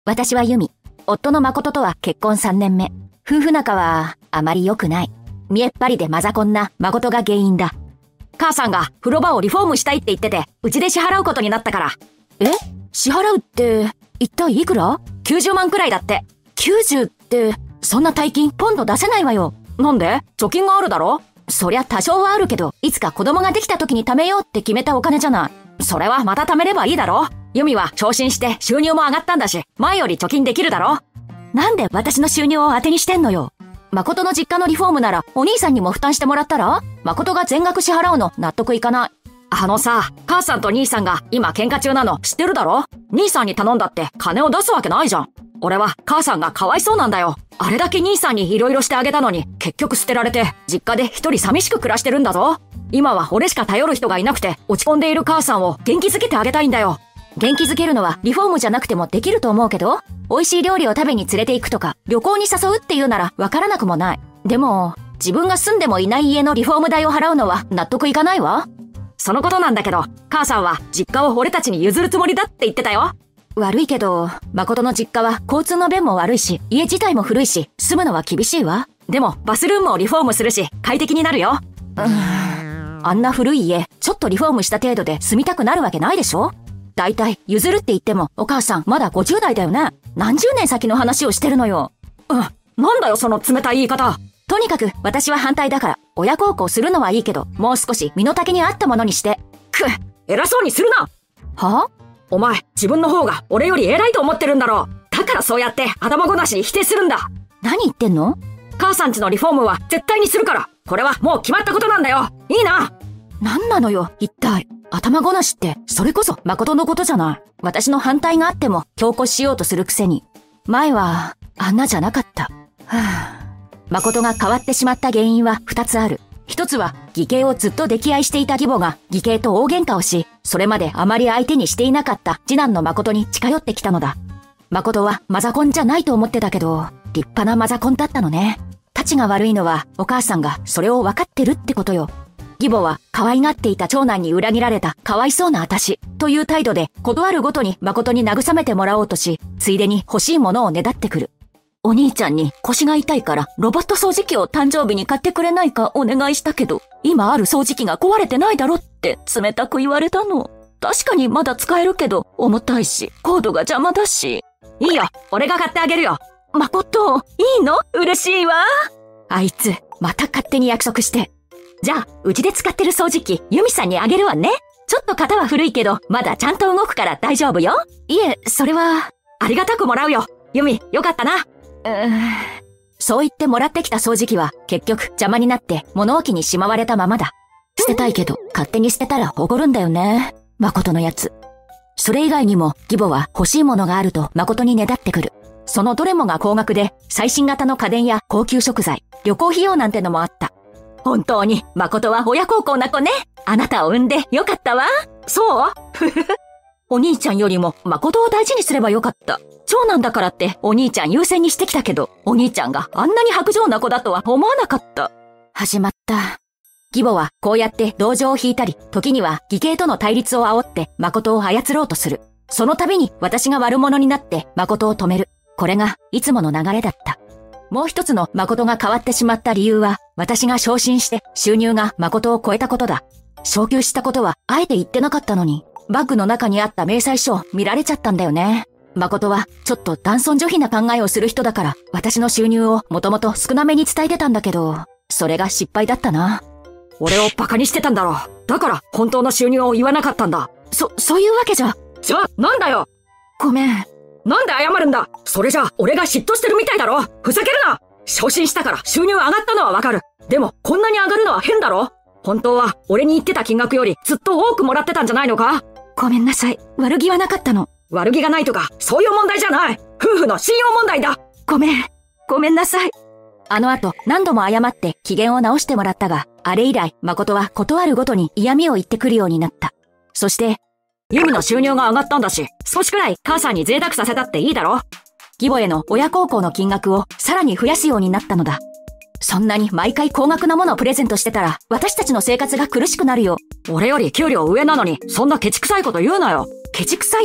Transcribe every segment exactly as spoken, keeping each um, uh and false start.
私はユミ。夫の誠とは結婚さんねんめ。夫婦仲はあまり良くない。見えっ張りでマザコンな誠が原因だ。母さんが風呂場をリフォームしたいって言ってて、うちで支払うことになったから。え？支払うって、一体いくら？ きゅうじゅう 万くらいだって。きゅうじゅうって、そんな大金ポンと出せないわよ。なんで？貯金があるだろ？そりゃ多少はあるけど、いつか子供ができた時に貯めようって決めたお金じゃない。それはまた貯めればいいだろ？ユミは昇進して収入も上がったんだし、前より貯金できるだろ？なんで私の収入を当てにしてんのよ。誠の実家のリフォームならお兄さんにも負担してもらったら？誠が全額支払うの納得いかない。あのさ、母さんと兄さんが今喧嘩中なの知ってるだろ？兄さんに頼んだって金を出すわけないじゃん。俺は母さんがかわいそうなんだよ。あれだけ兄さんに色々してあげたのに結局捨てられて実家で一人寂しく暮らしてるんだぞ。今は俺しか頼る人がいなくて落ち込んでいる母さんを元気づけてあげたいんだよ。元気づけるのはリフォームじゃなくてもできると思うけど、美味しい料理を食べに連れて行くとか旅行に誘うっていうならわからなくもない。でも自分が住んでもいない家のリフォーム代を払うのは納得いかないわ。そのことなんだけど、母さんは実家を俺たちに譲るつもりだって言ってたよ。悪いけど、誠の実家は交通の便も悪いし、家自体も古いし、住むのは厳しいわ。でもバスルームをリフォームするし快適になるよ。うーん、あんな古い家ちょっとリフォームした程度で住みたくなるわけないでしょ。だいたい譲るって言ってもお母さんまだごじゅう代だよね。何十年先の話をしてるのよ。うん、なんだよその冷たい言い方。とにかく私は反対だから、親孝行するのはいいけど、もう少し身の丈に合ったものにして。くっ、偉そうにするな。は？お前自分の方が俺より偉いと思ってるんだろう。だからそうやって頭ごなしに否定するんだ。何言ってんの？母さんちのリフォームは絶対にするから。これはもう決まったことなんだよ。いいな。なんなのよ一体。頭ごなしってそれこそ誠のことじゃない。私の反対があっても強行しようとするくせに。前はあんなじゃなかった。はぁ。誠が変わってしまった原因は二つある。一つは義兄をずっと溺愛していた義母が義兄と大喧嘩をし、それまであまり相手にしていなかった次男の誠に近寄ってきたのだ。誠はマザコンじゃないと思ってたけど、立派なマザコンだったのね。たちが悪いのはお母さんがそれを分かってるってことよ。義母は可愛がっていた長男に裏切られたかわいそうな私という態度で断るごとに誠に慰めてもらおうとし、ついでに欲しいものをねだってくる。お兄ちゃんに腰が痛いからロボット掃除機を誕生日に買ってくれないかお願いしたけど、今ある掃除機が壊れてないだろって冷たく言われたの。確かにまだ使えるけど重たいしコードが邪魔だし。いいよ、俺が買ってあげるよ。誠、いいの？嬉しいわ。あいつまた勝手に約束して。じゃあうちで使ってる掃除機ユミさんにあげるわね。ちょっと型は古いけどまだちゃんと動くから大丈夫よ。いえ、それはありがたくもらうよ。ユミ、よかったな。うーん、そう言ってもらってきた掃除機は結局邪魔になって物置にしまわれたままだ。捨てたいけど勝手に捨てたらおごるんだよね、誠のやつ。それ以外にも義母は欲しいものがあると誠にねだってくる。そのどれもが高額で最新型の家電や高級食材、旅行費用なんてのもあった。本当に誠は親孝行な子ね。あなたを産んでよかったわ。そうお兄ちゃんよりも誠を大事にすればよかった。長男だからってお兄ちゃん優先にしてきたけど、お兄ちゃんがあんなに薄情な子だとは思わなかった。始まった。義母はこうやって同情を引いたり、時には義兄との対立を煽って誠を操ろうとする。その度に私が悪者になって誠を止める。これがいつもの流れだった。もう一つの誠が変わってしまった理由は、私が昇進して収入が誠を超えたことだ。昇給したことはあえて言ってなかったのに、バッグの中にあった明細書を見られちゃったんだよね。誠はちょっと男尊女卑な考えをする人だから、私の収入をもともと少なめに伝えてたんだけど、それが失敗だったな。俺をバカにしてたんだろ。だから本当の収入を言わなかったんだ。そ、そういうわけじゃ。じゃあなんだよ。ごめん。なんで謝るんだ。それじゃあ俺が嫉妬してるみたいだろ。ふざけるな。昇進したから収入上がったのはわかる。でもこんなに上がるのは変だろ。本当は俺に言ってた金額よりずっと多くもらってたんじゃないのか。ごめんなさい。悪気はなかったの。悪気がないとかそういう問題じゃない。夫婦の信用問題だ。ごめん。ごめんなさい。あの後何度も謝って機嫌を直してもらったが、あれ以来誠は断るごとに嫌味を言ってくるようになった。そしてユミの収入が上がったんだし、少しくらい母さんに贅沢させたっていいだろ。義母への親孝行の金額をさらに増やすようになったのだ。そんなに毎回高額なものをプレゼントしてたら、私たちの生活が苦しくなるよ。俺より給料上なのに、そんなケチくさいこと言うなよ。 ケチくさいって、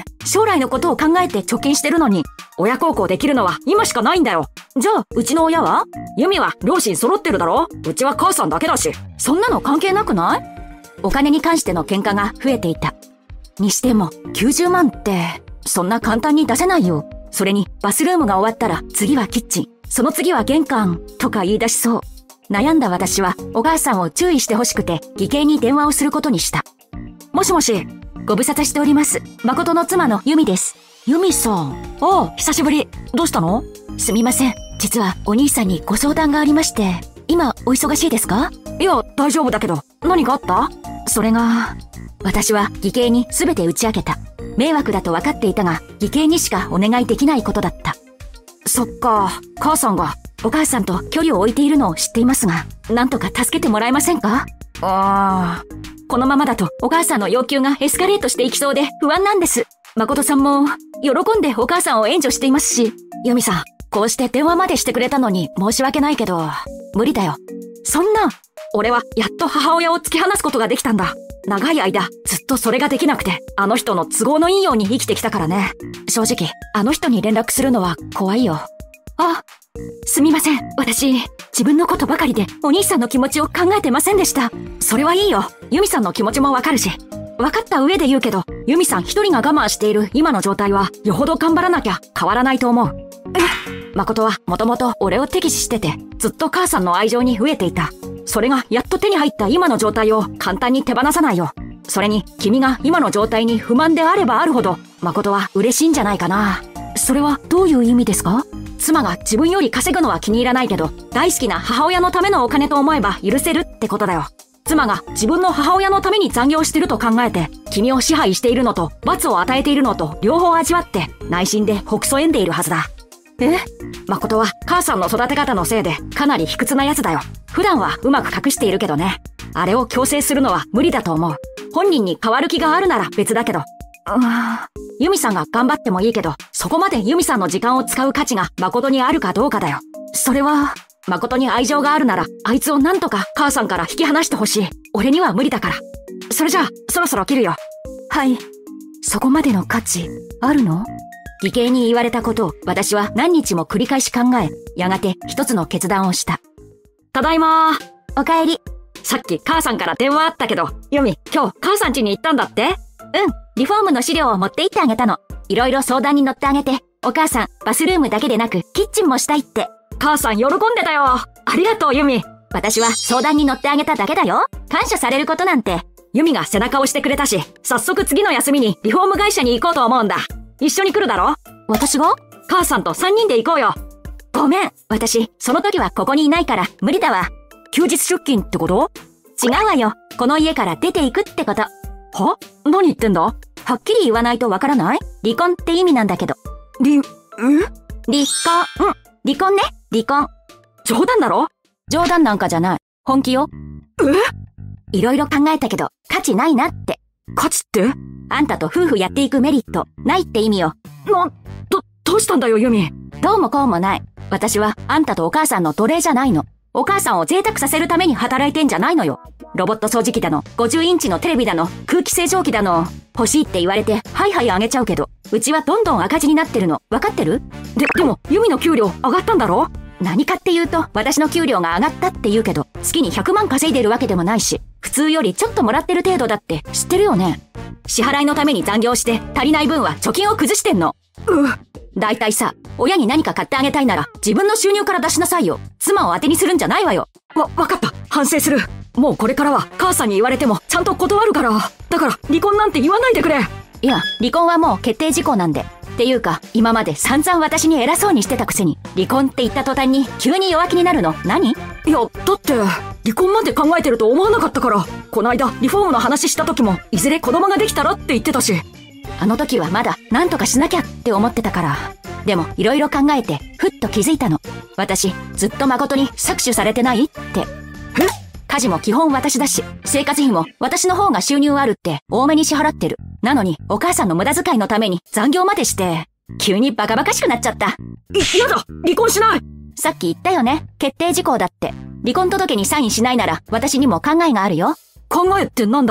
将来のことを考えて貯金してるのに、親孝行できるのは今しかないんだよ。じゃあ、うちの親は？ユミは両親揃ってるだろ？うちは母さんだけだし。そんなの関係なくない？お金に関しての喧嘩が増えていた。にしても、きゅうじゅうまんって、そんな簡単に出せないよ。それに、バスルームが終わったら次はキッチン、その次は玄関、とか言い出しそう。悩んだ私は、お母さんを注意してほしくて、義兄に電話をすることにした。もしもし、ご無沙汰しております。誠の妻のユミです。ユミさん。ああ、久しぶり。どうしたの？すみません。実はお兄さんにご相談がありまして、今お忙しいですか？いや、大丈夫だけど。何かあった？それが、私は義兄に全て打ち明けた。迷惑だと分かっていたが、義兄にしかお願いできないことだった。そっか、母さんが。お母さんと距離を置いているのを知っていますが、なんとか助けてもらえませんか？ああ。このままだとお母さんの要求がエスカレートしていきそうで不安なんです。誠さんも喜んでお母さんを援助していますし。ユミさん、こうして電話までしてくれたのに申し訳ないけど、無理だよ。そんな、俺はやっと母親を突き放すことができたんだ。長い間、ずっとそれができなくて、あの人の都合のいいように生きてきたからね。正直、あの人に連絡するのは怖いよ。あ、すみません。私、自分のことばかりでお兄さんの気持ちを考えてませんでした。それはいいよ。ユミさんの気持ちもわかるし。わかった上で言うけど、ユミさん一人が我慢している今の状態は、よほど頑張らなきゃ変わらないと思う。え、誠はもともと俺を敵視してて、ずっと母さんの愛情に飢えていた。それがやっと手に入った今の状態を簡単に手放さないよ。それに、君が今の状態に不満であればあるほど、誠は嬉しいんじゃないかな。それはどういう意味ですか？妻が自分より稼ぐのは気に入らないけど、大好きな母親のためのお金と思えば許せるってことだよ。妻が自分の母親のために残業してると考えて、君を支配しているのと罰を与えているのと両方味わって内心でほくそ笑んでいるはずだ。え？誠は母さんの育て方のせいでかなり卑屈なやつだよ。普段はうまく隠しているけどね。あれを強制するのは無理だと思う。本人に変わる気があるなら別だけど。うーん。ユミさんが頑張ってもいいけど、そこまでユミさんの時間を使う価値が誠にあるかどうかだよ。それは、誠に愛情があるなら、あいつをなんとか母さんから引き離してほしい。俺には無理だから。それじゃあ、そろそろ切るよ。はい。そこまでの価値、あるの？義兄に言われたことを私は何日も繰り返し考え、やがて一つの決断をした。ただいまー。おかえり。さっき母さんから電話あったけど、ユミ、今日母さん家に行ったんだって？うん。リフォームの資料を持って行ってあげたの。いろいろ相談に乗ってあげて、お母さん、バスルームだけでなく、キッチンもしたいって。母さん喜んでたよ。ありがとう、ユミ。私は相談に乗ってあげただけだよ。感謝されることなんて。ユミが背中を押してくれたし、早速次の休みにリフォーム会社に行こうと思うんだ。一緒に来るだろ？私が？母さんと三人で行こうよ。ごめん。私、その時はここにいないから無理だわ。休日出勤ってこと？違うわよ。この家から出ていくってこと。は？何言ってんだ？はっきり言わないとわからない？離婚って意味なんだけど。り、え？離婚。うん。離婚ね。離婚。冗談だろ？冗談なんかじゃない。本気よ。え？いろいろ考えたけど、価値ないなって。価値って？あんたと夫婦やっていくメリット、ないって意味よ。な、ど、どうしたんだよ、ユミ。どうもこうもない。私はあんたとお母さんの奴隷じゃないの。お母さんを贅沢させるために働いてんじゃないのよ。ロボット掃除機だの、ごじゅうインチのテレビだの、空気清浄機だの、欲しいって言われて、はいはいあげちゃうけど、うちはどんどん赤字になってるの、わかってる？で、でも、ユミの給料上がったんだろ？何かっていうと、私の給料が上がったって言うけど、月にひゃくまん稼いでるわけでもないし、普通よりちょっともらってる程度だって知ってるよね。支払いのために残業して足りない分は貯金を崩してんの。うぅ。だいたいさ、親に何か買ってあげたいなら自分の収入から出しなさいよ。妻を当てにするんじゃないわよ。わ、わかった。反省する。もうこれからは母さんに言われてもちゃんと断るから。だから離婚なんて言わないでくれ。いや、離婚はもう決定事項なんで。っていうか、今まで散々私に偉そうにしてたくせに、離婚って言った途端に急に弱気になるの何？いや、だって、離婚まで考えてると思わなかったから。この間、リフォームの話した時も、いずれ子供ができたらって言ってたし。あの時はまだ、なんとかしなきゃって思ってたから。でも、いろいろ考えて、ふっと気づいたの。私、ずっと誠に搾取されてないって。え？家事も基本私だし、生活費も私の方が収入あるって多めに支払ってる。なのに、お母さんの無駄遣いのために残業までして、急にバカバカしくなっちゃった。い、やだ！離婚しない！さっき言ったよね。決定事項だって。離婚届にサインしないなら、私にも考えがあるよ。考えってなんだよ。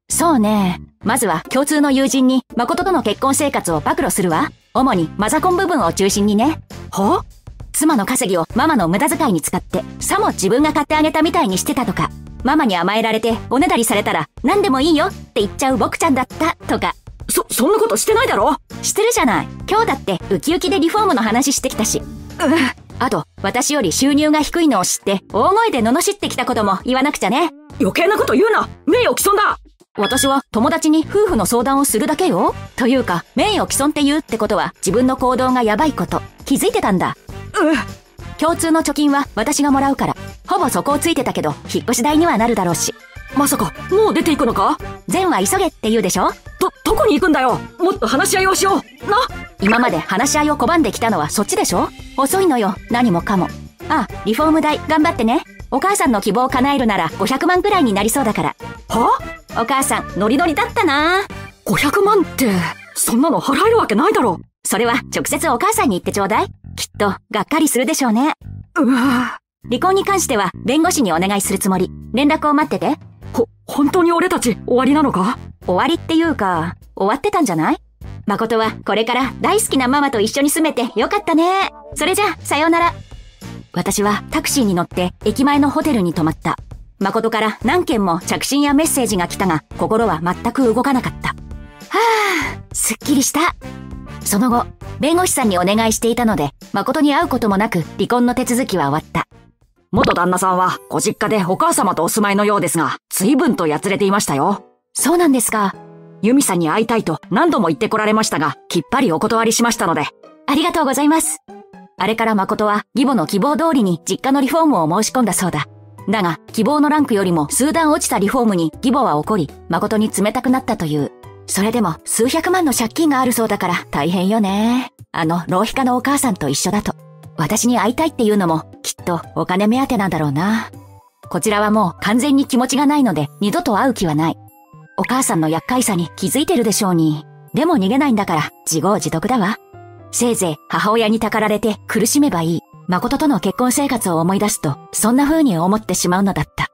そうね。まずは共通の友人に誠との結婚生活を暴露するわ。主にマザコン部分を中心にね。 は？ 妻の稼ぎをママの無駄遣いに使って、さも自分が買ってあげたみたいにしてたとか、ママに甘えられておねだりされたら何でもいいよって言っちゃう僕ちゃんだったとか。 そ、そんなことしてないだろ。 してるじゃない。今日だってウキウキでリフォームの話してきたし。あと、私より収入が低いのを知って大声で罵ってきたことも言わなくちゃね。 余計なこと言うな。名誉毀損だ。 私は友達に夫婦の相談をするだけよ。というか、名誉毀損って言うってことは自分の行動がヤバいこと、気づいてたんだ。 う共通の貯金は私がもらうから、ほぼ底をついてたけど、引っ越し代にはなるだろうし。 まさか、もう出ていくのか？ 善は急げって言うでしょ？ ど、どこに行くんだよ。もっと話し合いをしよう。な。 今まで話し合いを拒んできたのはそっちでしょ？遅いのよ、何もかも。あ、リフォーム代頑張ってね。お母さんの希望を叶えるならごひゃくまんくらいになりそうだから。 は？ お母さん、ノリノリだったな。 ごひゃくまんって、そんなの払えるわけないだろ。 それは直接お母さんに言ってちょうだい。きっと、がっかりするでしょうね。 うわ。 離婚に関しては、弁護士にお願いするつもり。連絡を待ってて。 ほ、本当に俺たち終わりなのか？ 終わりっていうか、終わってたんじゃない？誠はこれから大好きなママと一緒に住めてよかったね。それじゃ、さようなら。私はタクシーに乗って駅前のホテルに泊まった。誠から何件も着信やメッセージが来たが、心は全く動かなかった。はぁ、すっきりした。その後、弁護士さんにお願いしていたので、誠に会うこともなく離婚の手続きは終わった。 元旦那さんはご実家でお母様とお住まいのようですが、随分とやつれていましたよ。 そうなんですか。 由美さんに会いたいと何度も言ってこられましたが、きっぱりお断りしましたので。 ありがとうございます。あれから誠は義母の希望通りに実家のリフォームを申し込んだそうだ。だが、希望のランクよりも数段落ちたリフォームに義母は怒り、誠に冷たくなったという。それでも数百万の借金があるそうだから大変よね。あの浪費家のお母さんと一緒だと。私に会いたいっていうのもきっとお金目当てなんだろうな。こちらはもう完全に気持ちがないので二度と会う気はない。お母さんの厄介さに気づいてるでしょうに。でも逃げないんだから自業自得だわ。せいぜい母親にたかられて苦しめばいい。誠との結婚生活を思い出すとそんな風に思ってしまうのだった。